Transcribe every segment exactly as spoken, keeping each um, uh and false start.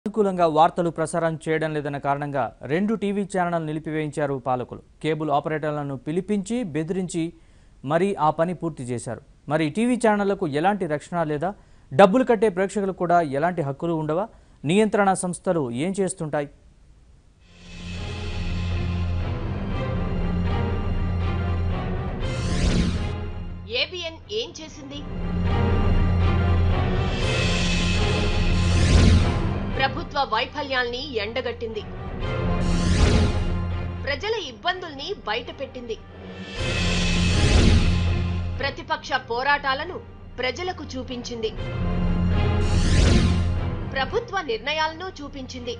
అనుకూలంగా వార్తలు ప్రసారం చేయడం లేదన్న కారణంగా రెండు టీవీ ఛానళ్లను నిలిపివేయించారు పాలకులు. కేబుల్ ఆపరేటర్లను పిలిపించి బెదిరించి మరి ఆ పని పూర్తి చేశారు. మరి టీవీ ఛానళ్లకు ఎలాంటి రక్షణ లేదా డబ్బులు కట్టే ప్రేక్షకులకు కూడా ఎలాంటి హక్కులు ఉండవా? నియంత్రణ సంస్థలు ఏం చేస్తుంటాయి? ఏబిఎన్ ఏం చేసింది? ప్రభుత్వ వైఫల్యాల్ని ఎండగట్టింది. ప్రజల ఇబ్బందుల్ని బయటపెట్టింది. ప్రతిపక్ష పోరాటాలను ప్రజలకు చూపించింది. ప్రభుత్వ నిర్ణయాలను చూపించింది.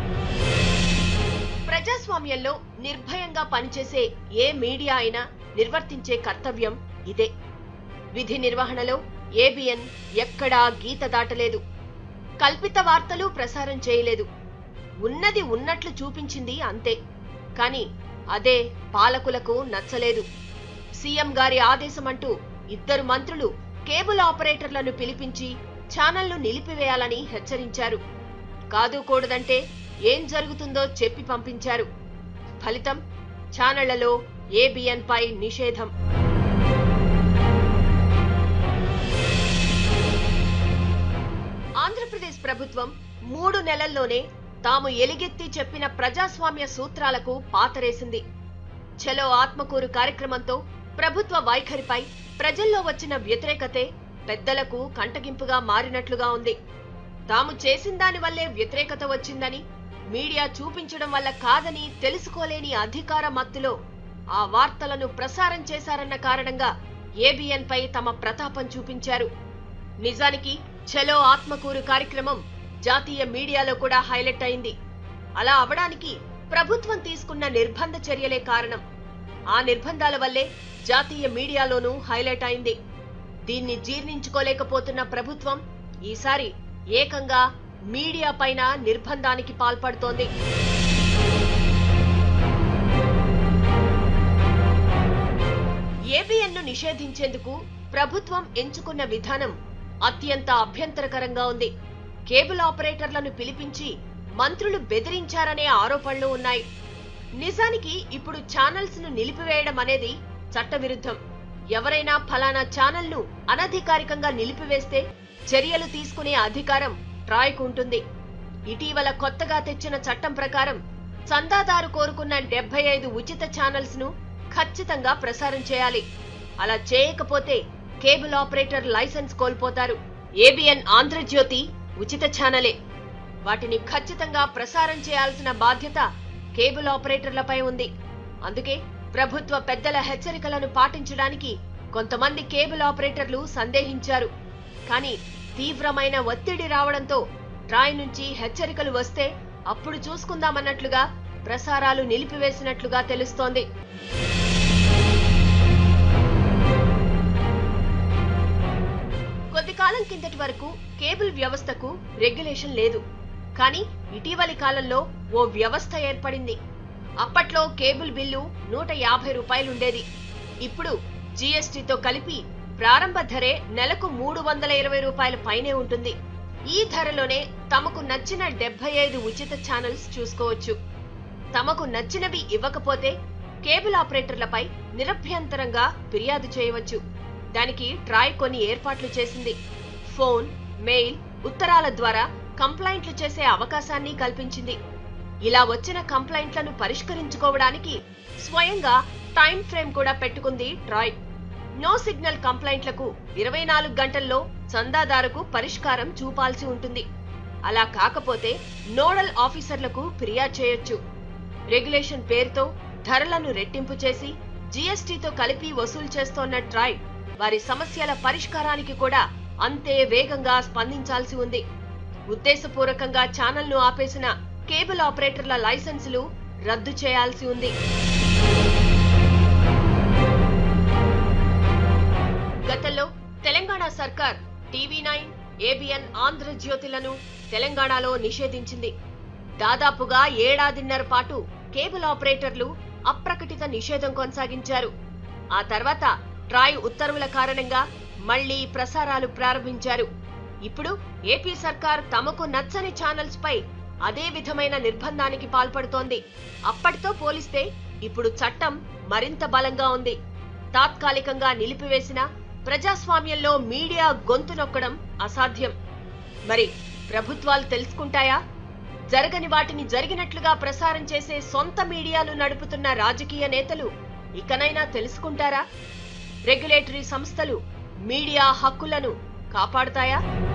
ప్రజాస్వామ్యంలో నిర్భయంగా పనిచేసే ఏ మీడియా అయినా నిర్వర్తించే కర్తవ్యం ఇదే. విధి నిర్వహణలో ఏబిఎన్ ఎక్కడా గీత దాటలేదు. కల్పిత వార్తలు ప్రసారం చేయలేదు. ఉన్నది ఉన్నట్లు చూపించింది అంతే. కానీ అదే పాలకులకు నచ్చలేదు. సీఎం గారి ఆదేశమంటూ ఇద్దరు మంత్రులు కేబుల్ ఆపరేటర్లను పిలిపించి ఛానళ్లు నిలిపివేయాలని హెచ్చరించారు. కాదు కూడదంటే ఏం జరుగుతుందో చెప్పి పంపించారు. ఫలితం ఛానళ్లలో ఏబిఎన్ పై నిషేధం. ఆంధ్రప్రదేశ్ ప్రభుత్వం మూడు నెలల్లోనే తాము ఎలుగెత్తి చెప్పిన ప్రజాస్వామ్య సూత్రాలకు పాతరేసింది. చలో ఆత్మకూరు కార్యక్రమంతో ప్రభుత్వ వైఖరిపై ప్రజల్లో వచ్చిన వ్యతిరేకతే పెద్దలకు కంటగింపుగా మారినట్లుగా ఉంది. తాము చేసిన దాని వల్లే వ్యతిరేకత వచ్చిందని, మీడియా చూపించడం వల్ల కాదని తెలుసుకోలేని అధికార మత్తులో ఆ వార్తలను ప్రసారం చేశారన్న కారణంగా ఏబిఎన్ పై తమ ప్రతాపం చూపించారు. నిజానికి చలో ఆత్మకూరు కార్యక్రమం జాతీయ మీడియాలో కూడా హైలైట్ అయింది. అలా అవడానికి ప్రభుత్వం తీసుకున్న నిర్బంధ చర్యలే కారణం. ఆ నిర్బంధాల వల్లే జాతీయ మీడియాలోనూ హైలైట్ అయింది. దీన్ని జీర్ణించుకోలేకపోతున్న ప్రభుత్వం ఈసారి ఏకంగా మీడియా పైన నిర్బంధానికి పాల్పడుతోంది. ఏబిఎన్ ను నిషేధించేందుకు ప్రభుత్వం ఎంచుకున్న విధానం అత్యంత అభ్యంతరకరంగా ఉంది. కేబుల్ ఆపరేటర్లను పిలిపించి మంత్రులు బెదిరించారనే ఆరోపణలు ఉన్నాయి. నిజానికి ఇప్పుడు ఛానల్స్ ను నిలిపివేయడం అనేది చట్టవిరుద్ధం. ఎవరైనా ఫలానా ఛానల్ ను అనధికారికంగా నిలిపివేస్తే చర్యలు తీసుకునే అధికారం ట్రాయ్కు ఉంటుంది. ఇటీవల కొత్తగా తెచ్చిన చట్టం ప్రకారం చందాదారు కోరుకున్న డెబ్బై ఐదు ఉచిత ఛానల్స్ ను ఖచ్చితంగా ప్రసారం చేయాలి. అలా చేయకపోతే కేబుల్ ఆపరేటర్ లైసెన్స్ కోల్పోతారు. ఏబిఎన్ ఆంధ్రజ్యోతి ఉచిత ఛానలే. వాటిని ఖచ్చితంగా ప్రసారం చేయాల్సిన బాధ్యత కేబుల్ ఆపరేటర్లపై ఉంది. అందుకే ప్రభుత్వ పెద్దల హెచ్చరికలను పాటించడానికి కొంతమంది కేబుల్ ఆపరేటర్లు సందేహించారు. కానీ తీవ్రమైన ఒత్తిడి రావడంతో ట్రాయ్ నుంచి హెచ్చరికలు వస్తే అప్పుడు చూసుకుందామన్నట్లుగా ప్రసారాలు నిలిపివేసినట్లుగా తెలుస్తోంది. కొద్ది కాలం కిందటి వరకు కేబుల్ వ్యవస్థకు రెగ్యులేషన్ లేదు. కానీ ఇటీవలి కాలంలో ఓ వ్యవస్థ ఏర్పడింది. అప్పట్లో కేబుల్ బిల్లు నూట యాభై రూపాయలుండేది. ఇప్పుడు జీఎస్టీతో కలిపి ప్రారంభ ధరే నెలకు మూడు వందల ఇరవై రూపాయల పైనే ఉంటుంది. ఈ ధరలోనే తమకు నచ్చిన డెబ్బై ఐదు ఉచిత ఛానల్స్ చూసుకోవచ్చు. తమకు నచ్చినవి ఇవ్వకపోతే కేబుల్ ఆపరేటర్లపై నిరభ్యంతరంగా ఫిర్యాదు చేయవచ్చు. దానికి ట్రాయ్ కొన్ని ఏర్పాట్లు చేసింది. ఫోన్, మెయిల్, ఉత్తరాల ద్వారా కంప్లైంట్లు చేసే అవకాశాన్ని కల్పించింది. ఇలా వచ్చిన కంప్లైంట్లను పరిష్కరించుకోవడానికి స్వయంగా టైం ఫ్రేమ్ కూడా పెట్టుకుంది ట్రాయ్. నో సిగ్నల్ కంప్లైంట్లకు ఇరవై నాలుగు గంటల్లో చందాదారుకు పరిష్కారం చూపాల్సి ఉంటుంది. అలా కాకపోతే నోడల్ ఆఫీసర్లకు ఫిర్యాదు చేయొచ్చు. రెగ్యులేషన్ పేరుతో ధరలను రెట్టింపు చేసి జీఎస్టీతో కలిపి వసూలు చేస్తోన్న ట్రాయ్ వారి సమస్యల పరిష్కారానికి కూడా అంతే వేగంగా స్పందించాల్సి ఉంది. ఉద్దేశపూర్వకంగా ఛానల్ను ఆపేసిన కేబుల్ ఆపరేటర్ల లైసెన్సులు రద్దు చేయాల్సి ఉంది. గతంలో తెలంగాణ సర్కార్ టీవీ నైన్, ఏబిఎన్ ఆంధ్రజ్యోతిలను తెలంగాణలో నిషేధించింది. దాదాపుగా ఏడాదిన్నర పాటు కేబుల్ ఆపరేటర్లు అప్రకటిత నిషేధం కొనసాగించారు. ఆ తర్వాత ట్రాయ్ ఉత్తర్వుల కారణంగా మళ్లీ ప్రసారాలు ప్రారంభించారు. ఇప్పుడు ఏపీ సర్కార్ తమకు నచ్చని ఛానల్స్ పై అదే విధమైన నిర్బంధానికి పాల్పడుతోంది. అప్పటితో పోలిస్తే ఇప్పుడు చట్టం మరింత బలంగా ఉంది. తాత్కాలికంగా నిలిపివేసిన ప్రజాస్వామ్యంలో మీడియా గొంతు నొక్కడం అసాధ్యం. మరి ప్రభుత్వాలు తెలుసుకుంటాయా? జరగని వాటిని జరిగినట్లుగా ప్రసారం చేసే సొంత మీడియాలు నడుపుతున్న రాజకీయ నేతలు ఇకనైనా తెలుసుకుంటారా? రెగ్యులేటరీ సంస్థలు మీడియా హక్కులను కాపాడుతాయా?